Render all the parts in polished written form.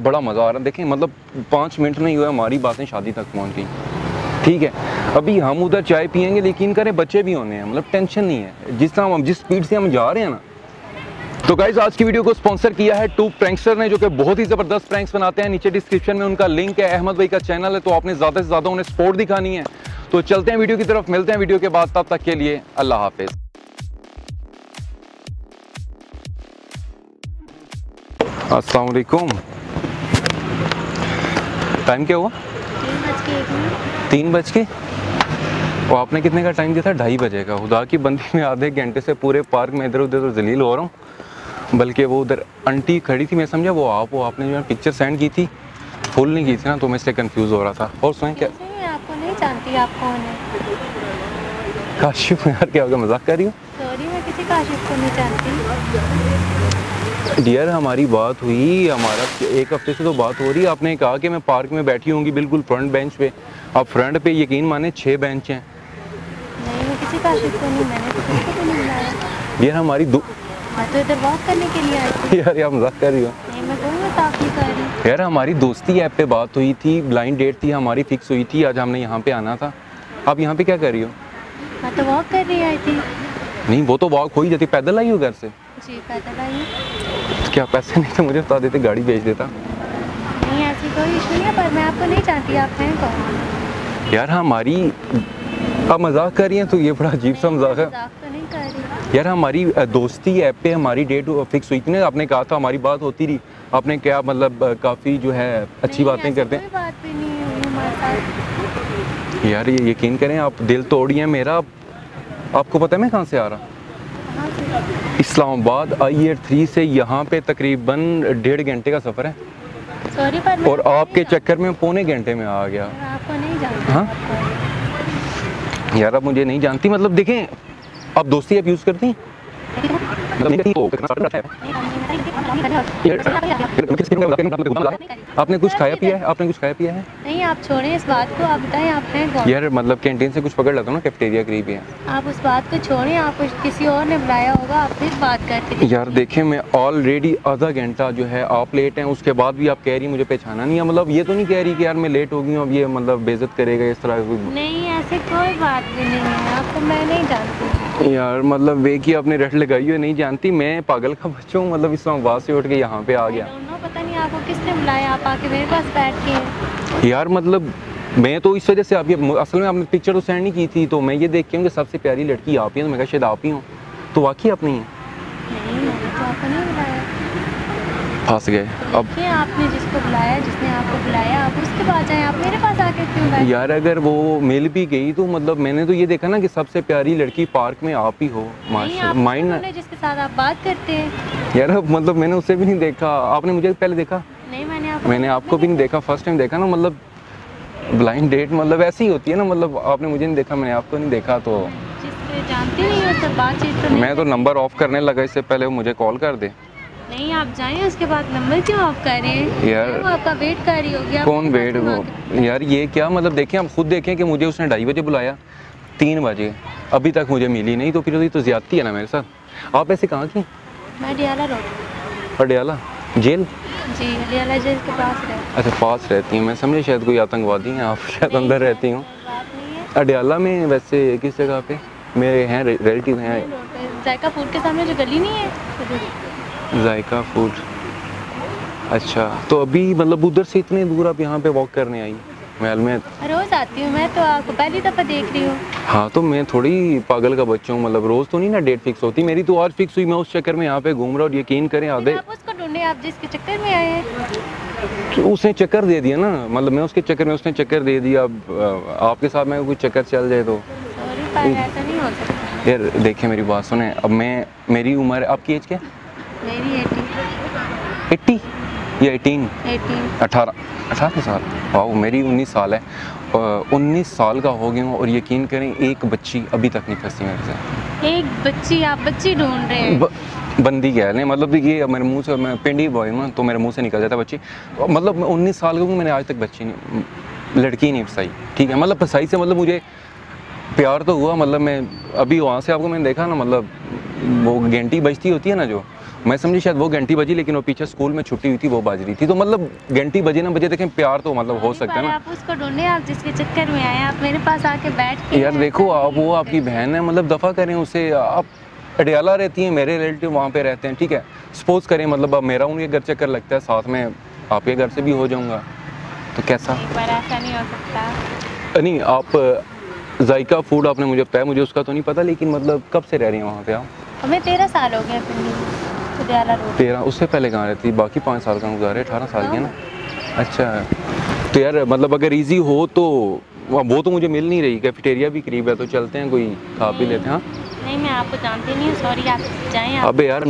बड़ा मज़ा आ रहा है। देखें मतलब 5 मिनट में ही हुआ हमारी बातें शादी तक पहुंच गई। ठीक है, अभी हम उधर चाय पियेंगे, लेकिन करें बच्चे भी होने हैं, मतलब टेंशन नहीं है जिस स्पीड से हम जा रहे हैं ना। तो गाइज आज की वीडियो को स्पॉन्सर किया है टू प्रैंकस्टर ने, जो कि बहुत ही ज़बरदस्त प्रैंक्स बनाते हैं। नीचे डिस्क्रिप्शन में उनका लिंक है, अहमद भाई का चैनल है, तो आपने ज़्यादा से ज़्यादा उन्हें सपोर्ट दिखानी है। तो चलते हैं वीडियो की तरफ, मिलते हैं वीडियो के बाद, तब तक के लिए अल्लाह हाफिज़। अस्सलाम वालेकुम। टाइम क्या हुआ? 3 बज के। और आपने कितने का टाइम दिया था? 2:30 बजे का। खुदा की बंदी में आधे घंटे से पूरे पार्क में इधर उधर तो जलील हो रहा हूँ। बल्कि वो उधर आंटी खड़ी थी, मैं समझा वो आपने जो पिक्चर सेंड की थी फुल नहीं की थी ना, तो मैं इसलिए कंफ्यूज हो रहा था। और सुन क्या आपको नहीं जानती, आप कौन है? काशिफ। यार क्या हो गया, मजाक कर रही हो? सॉरी, मैं किसी काशिफ को नहीं जानती। डियर हमारी बात हुई, हमारा 1 हफ्ते से तो बात हो रही है। आपने कहा कि मैं पार्क में बैठी होंगी बिल्कुल फ्रंट बेंच पे। अब फ्रंट पे यकीन माने 6 बेंच हैं। नहीं, मैं किसी काशिफ को नहीं, मैंने तो किसी को नहीं बुलाया। यार हमारी मैं तो इधर वॉक करने के लिए आई थी। यार आप मजाक कर रही हो? नहीं, मैं कोई मजाक नहीं कर रही। यार हमारी दोस्ती ऐप पे बात हुई थी, ब्लाइंड डेट थी हमारी, फिक्स हुई थी, आज हमने यहाँ पे आना था। आप यहाँ पे क्या कर रही हो? मैं तो वॉक कर रही आई थी। नहीं, वो तो वॉक हो ही जाती। पैदल आई हो घर से? जी पैदल आई हूँ। क्या पैसे नहीं तो मुझे बता देते, गाड़ी भेज देता। नहीं, ऐसी कोई इशू नहीं है, पर मैं आपको नहीं जानती, आप हैं कौन? यार हमारी, आप मजाक कर रही हैं, तो ये बड़ा अजीब सा मजाक है। मजाक तो नहीं कर रही। यार हमारी दोस्ती ऐप पे हमारी डेट फिक्स हुई थी ना, आपने कहा था हमारी बात होती रही। आपने क्या मतलब काफ़ी जो है अच्छी बातें करते हैं। कोई बात भी नहीं हुई हमारे साथ। यार ये यकीन करें, आप दिल तोड़िए मेरा। आपको पता है मैं कहाँ से आ रहा? कहाँ से? इस्लामाबाद IE3 से यहाँ पे तकरीबन 1.5 घंटे का सफ़र है। सॉरी, पर मैं और आपके चक्कर में पौने घंटे में आ गया। मैं आपको नहीं जानती। हाँ यार, आप मुझे नहीं जानती, मतलब देखें आप दोस्ती ऐप यूज़ करती हैं? आपने कुछ खाया पिया है? आपने कुछ खाया पिया है? नहीं, आप छोड़ें इस बात को, आप बताएं आप हैं कौन? यार मतलब कैंटीन से कुछ पकड़ लेता हूँ ना, कैफेटेरिया करीब है। आप उस बात को छोड़ें, आप किसी और ने बुलाया होगा, आप फिर बात करते। यार देखें, मैं ऑलरेडी आधा घंटा जो है आप लेट हैं, उसके बाद भी आप कह रही मुझे पहचाना नहीं है। मतलब ये तो नहीं कह रही कि यार मैं लेट हो गई हूँ, अब ये मतलब बेइज्जत करेगा इस तरह? नहीं, ऐसे कोई बात भी नहीं है, आपको मैं नहीं जानती। यार मतलब वे की आपने रट लगाई हो, नहीं जानती। मैं पागल का बच्चा हूँ, मतलब इस्लामाबाद से उठ के यहाँ पे आ गया। पता नहीं आपको किसने बुलाया, आप आके मेरे पास बैठ के। यार मतलब मैं तो इस वजह से आप, ये असल में आपने पिक्चर तो सेंड नहीं की थी, तो मैं ये देख के हूँ कि सबसे प्यारी लड़की आप ही हैं, तो मैं कहा शायद आप ही हूँ। तो वाकई आप नहीं है? नहीं, मैंने तो आपको नहीं बुलाया। फंस गए अब। आपने जिसको बुलाया, जिसने आपको बुलाया, आप उसके पास जाएं, आप मेरे पास आके क्यों बैठे? यार अगर वो मिल भी गई तो मतलब मैंने तो ये देखा ना कि सबसे प्यारी लड़की पार्क में आप ही हो। माशाल्लाह, माइंड ना जिसके साथ आप बात करते हैं। यार मतलब मैंने उसे भी नहीं देखा। आपने मुझे पहले देखा? नहीं, मैंने आपको भी नहीं देखा, फर्स्ट टाइम देखा ना। मतलब ब्लाइंड डेट मतलब ऐसी ही होती है ना, मतलब आपने मुझे नहीं देखा, मैंने आपको नहीं देखा, तो जिससे जानती नहीं हो सब बातचीत तो नहीं। मैं तो नंबर ऑफ करने लगा, इससे पहले वो मुझे कॉल कर दे। नहीं, आप जाएं, उसके बाद नंबर क्यों ऑफ कर रहे हैं? यार वो आपका वेट कर रही होगी। कौन वेट? वो यार ये क्या मतलब, देखें आप खुद देखें कि मुझे उसने 2:30 बजे बुलाया, 3 बजे अभी तक मुझे मिली नहीं, तो फिर तो ज्यादती है ना मेरे साथ। आप ऐसे कहाँ की? मैं अडियाला रोड। अडियाला जेल? जी, अडियाला जेल के पास रहती। अच्छा, पास रहती हूँ। मैं समझे शायद कोई आतंकवादी हैं, आप शायद अंदर रहती हूँ। अडियाला में वैसे किस जगह पे? मेरे हैं रिलेटिव हैं। जायका फूड के सामने जो गली नहीं है, जायका फूड। अच्छा, तो अभी मतलब उधर से इतने दूर आप यहाँ पे वॉक करने आई? महल में रोज आती हूँ मैं, तो आपको पहली दफ़ा देख रही हूँ। हाँ, तो मैं थोड़ी पागल का बच्चा हूँ, मतलब रोज़ तो नहीं ना डेट फिक्स होती मेरी। तो आज फिक्स हुई, मैं उस चक्कर में यहाँ पे घूम रहा हूँ। और यकीन करें आधे आप उसको ढूंढे, आप जिसके चक्कर में आए हैं। तो उसने चक्कर दे दिया ना, मतलब मैं उसके चक्कर में, उसने चक्कर दे दिया। अब आपके साथ में कोई चक्कर चल जाए तो सॉरी, पर ऐसा नहीं हो सकता। यार देखिए मेरी बात सुने, अब मेरी उम्र, आपकी एज क्या है? मेरी 80 या 18? 18 साल। वाह, मेरी 19 साल है। 19 साल का हो गया हूँ, और यकीन करें एक बच्ची अभी तक नहीं फंसी मेरे से। एक बच्ची? आप बच्ची ढूंढ रहे हैं? बंदी कह रहे हैं, मतलब ये मेरे मुंह से, मैं पिंडी बॉय हूँ तो मेरे मुंह से निकल जाता है बच्ची। मतलब मैं 19 साल का हूँ, मैंने आज तक बच्ची नहीं, लड़की नहीं फंसाई। ठीक है, मतलब फंसाई से मतलब मुझे प्यार तो हुआ, मतलब मैं अभी वहाँ से आपको मैंने देखा ना, मतलब वो घंटी बजती होती है ना जो, मैं समझी शायद वो घंटी बजी, लेकिन वो पीछे स्कूल में छुट्टी हुई थी, वो बज रही थी। तो मतलब घंटी बजे ना बजे, देखें प्यार तो मतलब हो सकता है ना। आप उसको ढूंढे, आप जिसके चक्कर में आए, आप मेरे पास आके बैठ के यार देखो, आप वो आपकी बहन है, मतलब दफ़ा करें उसे। आप अडयाला रहती हैं, मेरे रिलेटिव वहाँ पे रहते हैं, ठीक है। सपोज करें मतलब अब मेरा उनके घर चक्कर लगता है, साथ में आपके घर से भी हो जाऊँगा, तो कैसा? पर ऐसा नहीं हो सकता। नहीं, आप जायका फूड आपने मुझे बताया, मुझे उसका तो नहीं पता, लेकिन मतलब कब से रह रही हैं वहाँ पे आप? हमें 13 साल हो गए अडयाला रोड। 13? उससे पहले कहाँ रहती? बाकी 5 साल का गुजारे, 18 साल के ना। अच्छा, तो यार मतलब अगर इजी हो तो वो तो मुझे मिल नहीं रही, कैफेटेरिया भी करीब है, तो चलते हैं, कोई खा पी लेते हैं। हाँ नहीं, मैं आपको जानती नहीं हूँ, सॉरी, आप जाएं। अबे यार,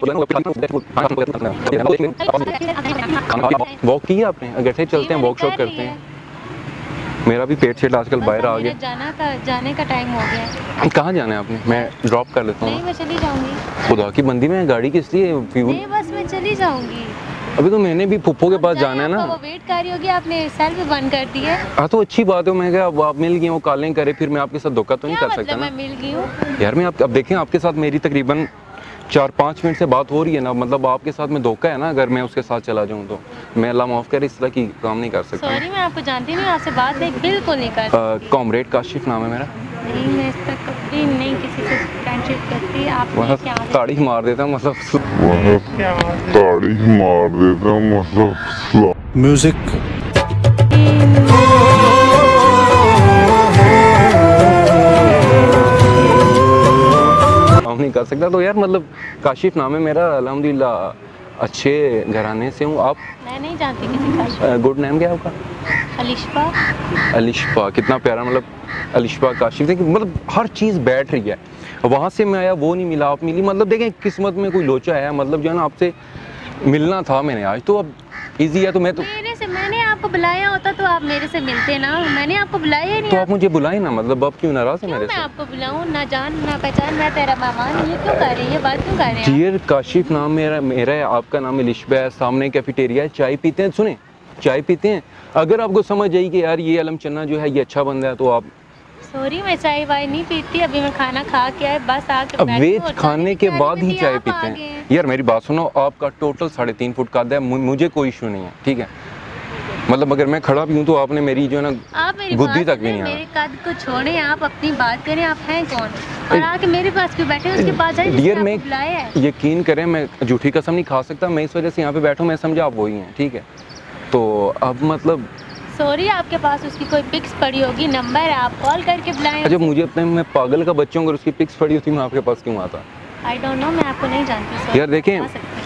वॉक की आपने? अगर से चलते हैं, वॉक शॉप करते हैं। मेरा भी पेट शेट आजकल बाहर आ गया। जाने का टाइम हो गया। कहाँ जाना है आपने? मैं ड्रॉप कर लेता नहीं, हूँ। मैं चली जाऊंगी। खुदा की बंदी में गाड़ी किस लिए? फ्यूल? नहीं, बस मैं चली जाऊंगी। अभी तो मैंने भी फुप्पो के पास जाना है ना। वो वेट कर रही होगी, आपने सेल भी बंद कर दी है। हाँ तो अच्छी बात है। मैं क्या, अब आप मिल गए, वो कॉलिंग करे, फिर मैं आपके साथ धोखा तो नहीं कर सकता ना। मैं मिल गई हूँ यार। मैं आप अब देखें, आपके साथ मेरी तकरीबन 4-5 मिनट से बात हो रही है ना, मतलब आपके साथ में धोखा है ना। अगर मैं उसके साथ चला जाऊँ तो मैं, अल्लाह माफ़ करे, इस तरह की काम नहीं कर सकता। सॉरी, मैं आपको जानती नहीं, आपसे बात बिल्कुल नहीं करती। कॉमरेड काशिफ नाम है मेरा। नहीं, मैं इस तक कभी नहीं किसी से फ्रेंडशिप करती। आप वहाँ ताड़ी मार देता, मतलब ताड़ी मार देता, मतलब म्यूजिक। नहीं कर सकता। तो यार मतलब काशिफ नाम है मेरा, अल्हम्दुलिल्लाह अच्छे घराने से हूँ। आप? मैं नहीं जानती किसी काशिफ। गुड नेम क्या है आपका? अलिशफा। अलिशफा, कितना प्यारा। मतलब अलिशफा काशिफ, देखिए मतलब हर चीज़ बैठ रही है। वहाँ से मैं आया, वो नहीं मिला, आप मिली, मतलब देखें किस्मत में कोई लोचा है, मतलब जो है ना, आपसे मिलना था मैंने आज। तो अब इजी है, तो मैं तो मैंने आपको बुलाया होता तो आप मेरे से मिलते ना। मैंने आपको बुलाया ही नहीं। तो आप मुझे बुलाए ना, मतलब आप क्यों नाराज है मेरे से? मैं आपको बुलाऊं, ना जान ना पहचान, मैं तेरा मेहमान। ये क्यों कर रही है, ये बात क्यों कर रहे हैं? डियर काशिफ नाम मेरा है, आपका नाम अलिशफा है। सामने कैफेटेरिया है, चाय पीते हैं। सुने, चाय पीते हैं। अगर आपको समझ आई कि यार ये अलम चन्ना जो है ये अच्छा बंदा है, तो आप। सॉरी, मैं चाय वाय नहीं पीती। अभी मैं खाना खा के आए, बस आके अब वेज खाने के बाद ही चाय पीते हैं? यार मेरी बात सुनो, आपका टोटल 3.5 फुट कद है, मुझे कोई इशू नहीं है, ठीक है। मतलब अगर मैं खड़ा भी हूँ तो आपने मेरी जो है ना बुद्धि तक भी नहीं मेरे कद को छोड़े, आप अपनी बात करें। आप हैं कौन और आके मेरे पास क्यों बैठे? उसके पास जाइए। डियर, मैं यकीन करें, मैं झूठी कसम नहीं खा सकता। मैं इस वजह से यहाँ पे बैठा हूँ, मैं समझा आप वही हैं, ठीक है। तो अब मतलब सॉरी, आपके पास उसकी कोई पिक्स पड़ी होगी, नंबर है, आप कॉल करके बुलाएं। अच्छा, मुझे अपने, मैं पागल का बच्चा हूँ, अगर उसकी पिक्स पड़ी होती मैं आपके पास क्यों आता? आई डोंट नो, मैं आपको नहीं जानती। यार देखें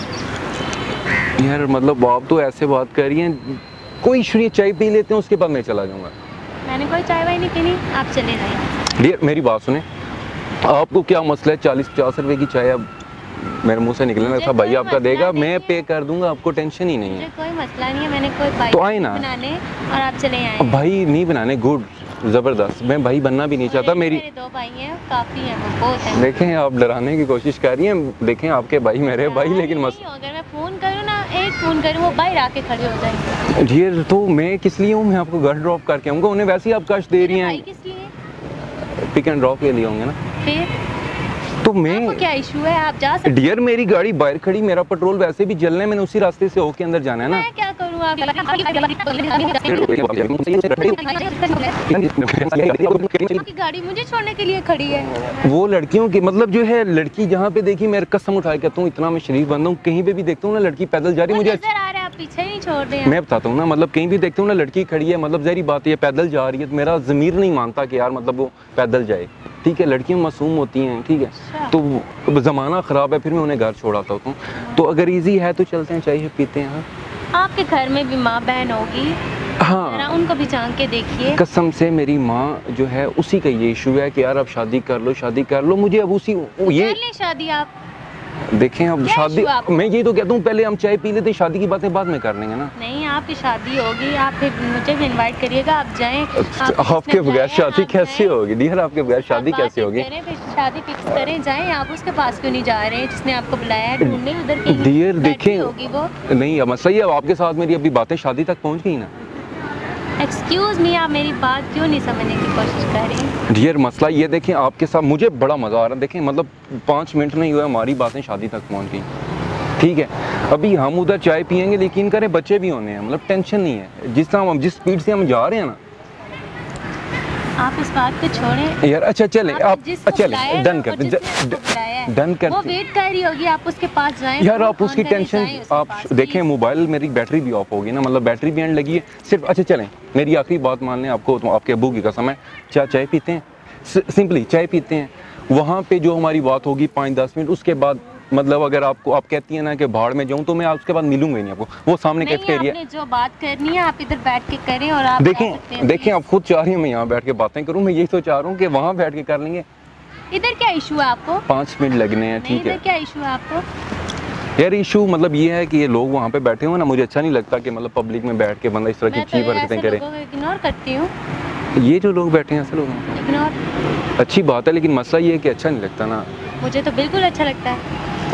यार, मतलब आप तो ऐसे बात कर रही हैं, कोई इशू नहीं, चाय पी लेते हैं, उसके बाद मैं चला जाऊँगा। मैंने कोई चाय वाय नहीं पीनी, आप चले जाइए। डियर मेरी बात सुने, आपको क्या मसला है? 40-50 रुपए की चाय अब मेरे मुंह से निकलना था, भाई आपका देगा, मैं पे कर दूंगा, आपको टेंशन ही नहीं है। मुझे कोई मसला नहीं है, मैंने कोई भाई तो आए ना बनाने और आप चले आए। भाई नहीं बनाने, गुड, ज़बरदस्त। मैं भाई बनना भी नहीं चाहता। मेरी 2 भाई हैं, काफ़ी हैं, वो बहुत हैं। देखें, आप डराने की कोशिश कर रही हैं। देखें आपके भाई मेरे भाई, लेकिन अगर मैं फ़ोन करूँ ना, एक फ़ोन करूँ, वो बाहर आके खड़े हो जाएंगे। डियर, तो मैं किस लिए हूँ? मैं आपको घर ड्रॉप करके आऊँगा, उन्हें वैसे ही आप कष्ट दे रही हैं। किस लिए? पिक एंड ड्रॉप के लिए होंगे ना। फिर तो मैं, क्या इशू है? आप जा सकते। डियर मेरी गाड़ी बाहर खड़ी, मेरा पेट्रोल वैसे भी जलना है, मैंने उसी रास्ते से होके अंदर जाना है ना। मैं क्या करूँ? आप आपकी गाड़ी मुझे छोड़ने के लिए खड़ी है। वो लड़कियों की, मतलब जो है लड़की जहाँ पे देखी, मेरे कसम उठा के कहता हूँ, इतना मैं शरीफ बंदा हूँ, कहीं पे भी देखता हूँ ना लड़की पैदल जा रही है, मुझे नजर आ रहा है, आप पीछे नहीं छोड़ रहे हैं। मैं बताता हूँ ना, मतलब कहीं भी देखता हूँ ना लड़की खड़ी है, मतलब जहरी बात है पैदल जा रही है, तो मेरा ज़मीर नहीं मानता कि यार मतलब वो पैदल जाए, ठीक है। लड़कियाँ मासूम होती हैं, ठीक है। तो ज़माना ख़राब है, फिर मैं उन्हें घर छोड़ आता हूँ। तो अगर ईजी है तो चलते हैं, चाय पीते हैं। आपके घर में भी माँ बहन होगी, हाँ, उनको भी जान के देखिए। कसम से मेरी माँ जो है, उसी का ये इशू है कि यार अब शादी कर लो, शादी कर लो। मुझे अब उसी ये शादी आप देखें, अब शादी, मैं ये तो कहता हूँ पहले हम चाय पी लेते, शादी की बातें बाद में कर लेंगे ना। नहीं, आपकी शादी होगी, आप फिर मुझे भी इनवाइट करिएगा, आप जाएं। आपके बगैर शादी कैसे होगी डियर? आपके बगैर शादी कैसे होगी? शादी फिक्स करें, जाएं। आप उसके पास क्यों नहीं जा रहे हैं जिसने आपको बुलाया है? ढूंढने उधर की डियर देखें, होगी वो नहीं, मसला ये आपके साथ मेरी अभी बातें शादी तक पहुँच गई ना। एक्सक्यूज मी, आप मेरी बात क्यों नहीं समझने की कोशिश कर रहे हैं? डियर मसला ये देखें, आपके साथ मुझे बड़ा मज़ा आ रहा है। देखें मतलब 5 मिनट नहीं हुआ, हमारी बातें शादी तक पहुंच गई। ठीक है, अभी हम उधर चाय पियेंगे लेकिन करें बच्चे भी होने हैं, मतलब टेंशन नहीं है। जिस स्पीड से हम जा रहे हैं ना, आप इस बात को छोड़ें यार। अच्छा चले, आप जिसको चले बुलाया है डन ना, करते, और जिसने उसको बुलाया है, डन वो करते वेट कर रही होगी, आप उसके पास जाएं। यार। वो आप उसकी फोन करे टेंशन जाएं उसके आप पास, देखें, please। मोबाइल मेरी बैटरी भी ऑफ होगी ना, मतलब बैटरी भी एंड लगी है सिर्फ। अच्छा चलें, मेरी आखिरी बात मान लें, आपको तो आपके अब्बू की कसम है, चाय पीते हैं, सिंपली चाय पीते हैं। वहाँ पे जो हमारी बात होगी 5-10 मिनट, उसके बाद मतलब अगर आप कहती हैं ना कि भाड़ में जाऊँ, तो मैं उसके बाद मिलूंगा ही नहीं आपको। वो सामने कैफेटेरिया, आपने जो बात करनी है आप इधर बैठ के करें, और आप जा सकते हैं। देखें आप खुद चाह रही हैं मैं यहाँ बैठ के बातें करूँ, मैं यही तो चाह रहा हूँ कि वहाँ बैठ के कर लेंगे। इधर क्या इशू है आपको? 5 मिनट लगने हैं, नहीं, ठीक इधर है क्या इशू है आपको? यार। इशू मतलब ये है कि ये लोग वहाँ पे बैठे हुए ना, मुझे अच्छा नहीं लगता कि मतलब पब्लिक में बैठ के बंदा इस तरह की मैं तो चीज़ हरकतें करे। लोगों को इग्नोर करती हूँ। ये जो लोग बैठे हैं ऐसे लोग हैं। इग्नोर अच्छी बात है, लेकिन मसला ये है कि अच्छा नहीं लगता ना। मुझे तो बिल्कुल अच्छा लगता है।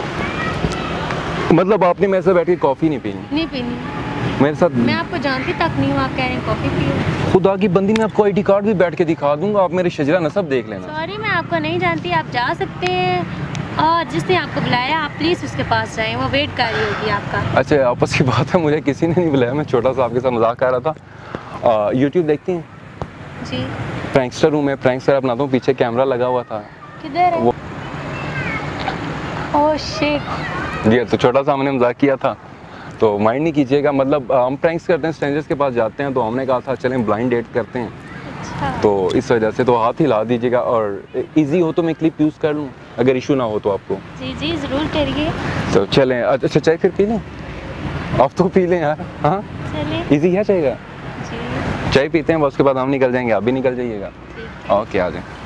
मतलब आपने मेरे साथ बैठ के कॉफ़ी नहीं पीनी नहीं पीनी, मेरे साथ? मैं आपको जानती तक नहीं हूँ, आप कह रहे हैं कॉफी पियो। खुदा की बंदी, मैं आपको आईडी कार्ड भी बैठ के दिखा दूंगा, आप मेरे शजरा नसब देख लेना। सॉरी, मैं आपको नहीं जानती, आप जा सकते हैं, और जिसने आपको बुलाया आप प्लीज़ उसके पास जाएं, वो वेट कर रही होगी आपका। अच्छा, आपस की बात है, मुझे किसी ने नहीं बुलाया, मैं छोटा सा आपके साथ मजाक कर रहा था। यूट्यूब देखती हैं? जी। प्रैंकस्टर हूँ मैं, प्रैंकस्टर बनाता हूँ, पीछे कैमरा लगा हुआ था। किधर है? वो ओह शिट। जी, तो छोटा सा हमने मजाक किया था, तो माइंड नहीं कीजिएगा। मतलब हम प्रैंक्स करते हैं, स्ट्रेंजर्स के पास जाते हैं, तो हमने कहा था चलें ब्लाइंड डेट करते हैं, अच्छा। तो इस वजह से तो हाथ हिला दीजिएगा, और इजी हो तो मैं क्लिप यूज़ कर लूँ, अगर इशू ना हो तो आपको। जी जी ज़रूर करिए। तो चलें। अच्छा चाय फिर पी लें, आप तो पी लें यार। हाँ चलिए। इजी है चाय का? जी चाय पीते हैं, बस उसके बाद हम निकल जाएंगे, आप भी निकल जाइएगा। ठीक है। ओके, आ जाएं।